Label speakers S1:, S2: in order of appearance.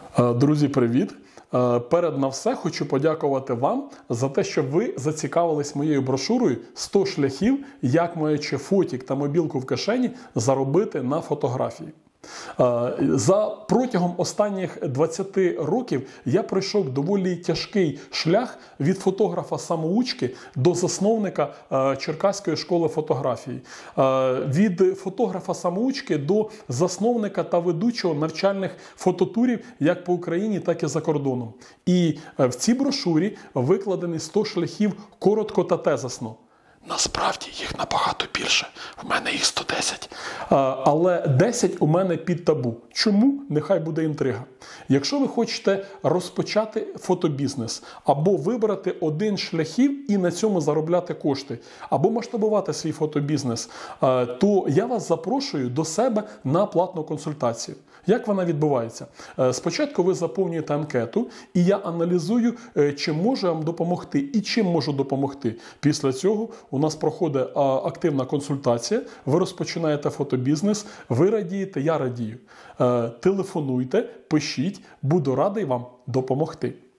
S1: Друзі, привіт! Перед на все хочу подякувати вам за те, що ви зацікавились моєю брошурою «100 шляхів, як маючи фотік та мобілку в кишені заробити на фотографії». Протягом останніх 20 років я пройшов доволі тяжкий шлях від фотографа-самоучки до засновника Черкаської школи фотографії. Від фотографа-самоучки до засновника та ведучого навчальних фототурів як по Україні, так і за кордоном. І в цій брошурі викладені 100 шляхів коротко та тезисно. Насправді їх набагато більше. В мене їх 110. Але 10 у мене під табу. Чому? Нехай буде інтрига. Якщо ви хочете розпочати фотобізнес, або вибрати один з шляхів і на цьому заробляти кошти, або масштабувати свій фотобізнес, то я вас запрошую до себе на платну консультацію. Як вона відбувається? Спочатку ви заповнюєте анкету, і я аналізую, чи можу вам допомогти і чим можу допомогти. Після цього у нас проходить активна консультація, ви розпочинаєте фотобізнес, ви радієте, я радію. Телефонуйте, пишіть, буду радий вам допомогти.